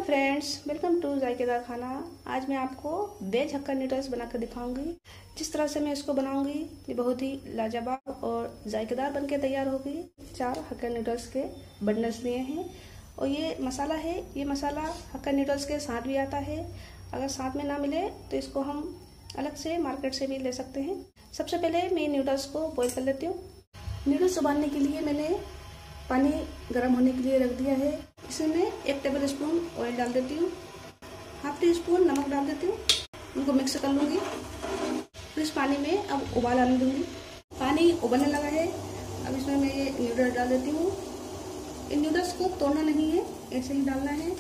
Friends, welcome to जायकेदार खाना। आज मैं आपको वेज हक्का नूडल्स बनाकर दिखाऊंगी। जिस तरह से मैं इसको बनाऊंगी ये बहुत ही लाजवाब और जायकेदार बनके तैयार होगी। 4 हक्का नूडल्स के बंडल्स लिए हैं और ये मसाला है। ये मसाला हक्का नूडल्स के साथ भी आता है। अगर साथ में ना मिले तो इसको हम अलग से मार्केट से भी ले सकते हैं। सबसे पहले मैं नूडल्स को बॉईल कर लेती हूँ। नूडल्स उबालने के लिए मैंने पानी गर्म होने के लिए रख दिया है। इसमें मैं 1 टेबल स्पून ऑयल डाल देती हूँ, ½ टी स्पून नमक डाल देती हूँ। उनको मिक्स कर लूँगी। फिर इस पानी में अब उबाल आने दूँगी। पानी उबलने लगा है। अब इसमें मैं ये नूडल्स डाल देती हूँ। इन नूडल्स को तोड़ना नहीं है, ऐसे ही डालना है।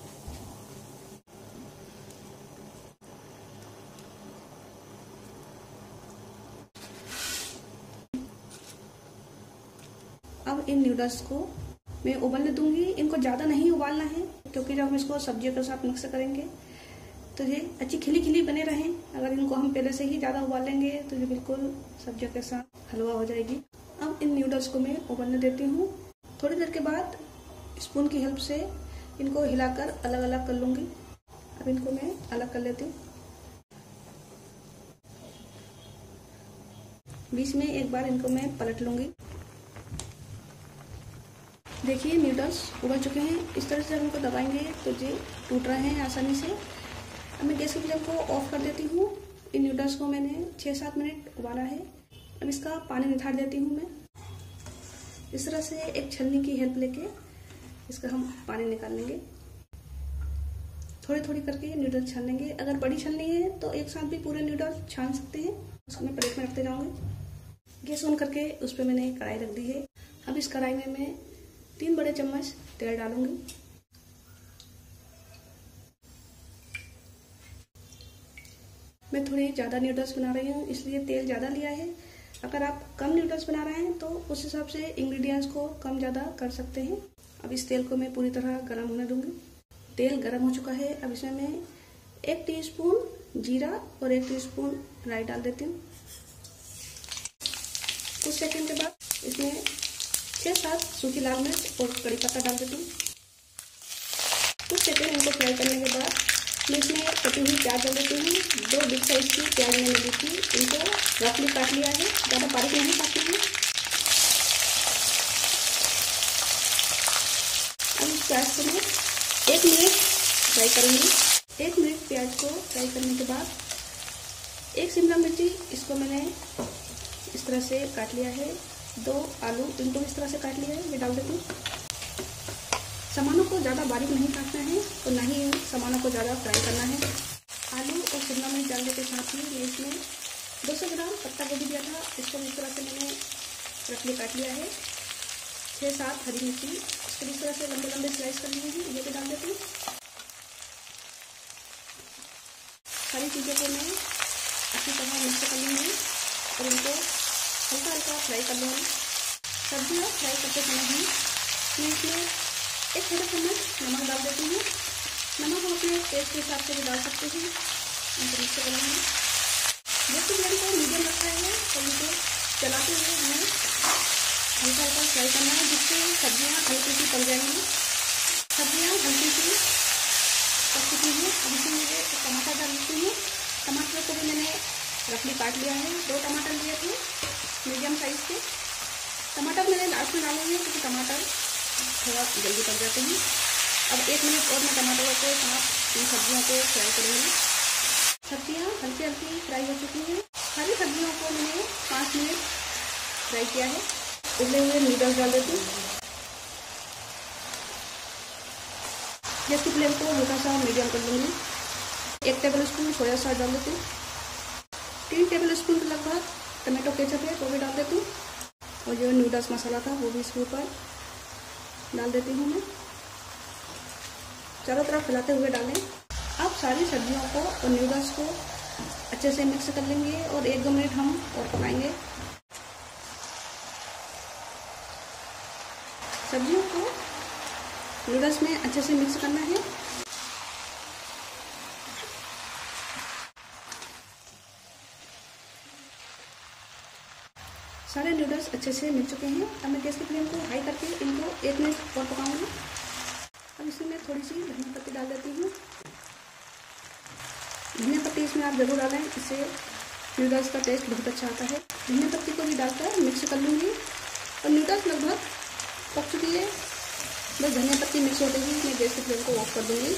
अब इन नूडल्स को मैं उबलने दूंगी। इनको ज़्यादा नहीं उबालना है क्योंकि जब हम इसको सब्जियों के साथ मिक्स करेंगे तो ये अच्छी खिली खिली बने रहें। अगर इनको हम पहले से ही ज़्यादा उबाल लेंगे तो ये बिल्कुल सब्जियों के साथ हलवा हो जाएगी। अब इन नूडल्स को मैं उबलने देती हूँ। थोड़ी देर के बाद स्पून की हेल्प से इनको हिलाकर अलग अलग कर लूँगी। अब इनको मैं अलग कर लेती हूँ। बीच में एक बार इनको मैं पलट लूँगी। देखिए नूडल्स उबल चुके हैं। इस तरह से हम इनको दबाएंगे तो ये टूट रहे हैं आसानी से। अब मैं गैस की फ्लेम को ऑफ कर देती हूँ। इन नूडल्स को मैंने 6-7 मिनट उबाला है। अब इसका पानी निथार देती हूँ मैं। इस तरह से एक छलनी की हेल्प लेके इसका हम पानी निकाल लेंगे। थोड़ी थोड़ी करके नूडल्स छान लेंगे। अगर बड़ी छलनी है तो एक साथ भी पूरे नूडल्स छान सकते हैं। उसको मैं प्लेट में रखते जाऊँगी। गैस ऑन करके उस पर मैंने कढ़ाई रख दी है। अब इस कढ़ाई में मैं 3 बड़े चम्मच तेल डालूंगी। मैं थोड़ी ज़्यादा नूडल्स बना रही हूँ इसलिए तेल ज़्यादा लिया है। अगर आप कम नूडल्स बना रहे हैं तो उस हिसाब से इंग्रेडिएंट्स को कम ज़्यादा कर सकते हैं। अब इस तेल को मैं पूरी तरह गर्म होने दूंगी। तेल गर्म हो चुका है। अब इसमें मैं 1 टीस्पून जीरा और 1 टीस्पून राई डाल देती हूँ। कुछ सेकंड के बाद इसमें 6-7 सूखी लाल मिर्च और कड़ी पत्ता डाल देती हूँ। कुछ सेकंड इनको फ्राई करने के बाद मैं इसमें कटी हुई प्याज डाल देती हूँ। 2 बिग साइज की प्याज मैंने ली थी। इनको रफली काट लिया है, ज़्यादा बारीक नहीं काटना है। अब इस प्याज को मैं 1 मिनट फ्राई करूँगी। 1 मिनट प्याज को फ्राई करने के बाद 1 शिमला मिर्ची इसको मैंने इस तरह से काट लिया है। 2 आलू इनको इस तरह से काट लिया है, ये डाल देती हूँ। सामानों को ज़्यादा बारीक नहीं काटना है और ना ही सामानों को ज़्यादा फ्राई करना है। आलू और शिमला मिर्च डालने के साथ ही मैं इसमें 200 ग्राम पत्ता गोभी दिया था। इसको इस तरह से मैंने रफली काट लिया है। 6-7 हरी मिर्ची इसको इस तरह से लंबे लंबे स्लाइस कर लिए हैं, ये भी डाल देती हूँ। सारी चीज़ों को मैं अच्छी तरह मिक्स कर लूँगी और इनको हल्का हल्का फ्राई कर लूँगी। सब्जियाँ फ्राई करते समय ही मैं इसमें 1 छोटा चम्मच नमक डाल देती हूँ। नमक हम अपने टेस्ट के हिसाब से भी डाल सकते हैं। इनको मिक्स कर लूँगी। गैस की फ्लेम को मीडियम रखना है और इनको चलाते हुए हमें हल्का हल्का फ्राई करना है जिससे सब्जियाँ हल्की सी पक जाएंगी। सब्जियाँ हल्की सी पक चुकी हैं। अब इसमें मुझे टमाटर डाल देती हूँ। टमाटर को भी मैंने रफली काट लिया है। 2 टमाटर लिए थे मीडियम साइज के। टमाटर मैंने लास्ट में डाले हैं क्योंकि टमाटर थोड़ा जल्दी पक जाते हैं। अब 1 मिनट और मैं टमाटरों के साथ इन सब्जियों को फ्राई करूँगी। सब्जियाँ हल्की हल्की फ्राई हो चुकी हैं। सारी सब्जियों को मैंने 5 मिनट फ्राई किया है। उबले हुए नूडल्स डाल देती हूँ। गैस की फ्लेम को हल्का सा मीडियम कर लूँगी। 1 टेबल स्पून सोया सॉस डाल देती हूँ। 3 टेबल स्पून के लगभग टमाटो केचप है वो भी डाल देती हूँ। और जो नूडल्स मसाला था वो भी इसके ऊपर डाल देती हूँ मैं। चारों तरफ फैलाते हुए डालें। अब सारी सब्जियों को और नूडल्स को अच्छे से मिक्स कर लेंगे और 1-2 मिनट हम और पकाएंगे। सब्जियों को नूडल्स में अच्छे से मिक्स करना है। सारे नूडल्स अच्छे से मिल चुके हैं। अब मैं गैस की फ्लेम को हाई करके इनको 1 मिनट और पकाऊंगी। अब इसमें मैं थोड़ी सी धनिया पत्ती डाल देती हूँ। धनिया पत्ती इसमें आप ज़रूर डालें, इससे नूडल्स का टेस्ट बहुत अच्छा आता है। धनिया पत्ती को भी डालकर मिक्स कर लूँगी और नूडल्स लगभग पक चुकी है। बस धनिया पत्ती मिक्स होते ही मैं गैस की फ्लेम को ऑफ कर दूँगी।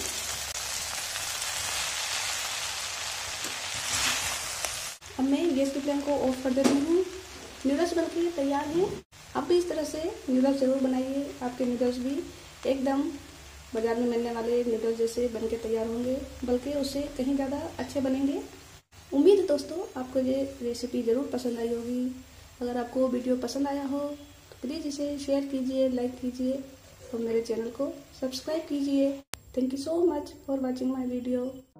अब मैं गैस की फ्लेम को ऑफ कर देती हूँ। नूडल्स बनके तैयार हैं। आप भी इस तरह से नूडल्स ज़रूर बनाइए, आपके नूडल्स भी एकदम बाज़ार में मिलने वाले नूडल्स जैसे बनके तैयार होंगे, बल्कि उससे कहीं ज़्यादा अच्छे बनेंगे। उम्मीद है दोस्तों आपको ये रेसिपी ज़रूर पसंद आई होगी। अगर आपको वीडियो पसंद आया हो तो प्लीज़ इसे शेयर कीजिए, लाइक कीजिए और मेरे चैनल को सब्सक्राइब कीजिए। Thank you so much for watching my video.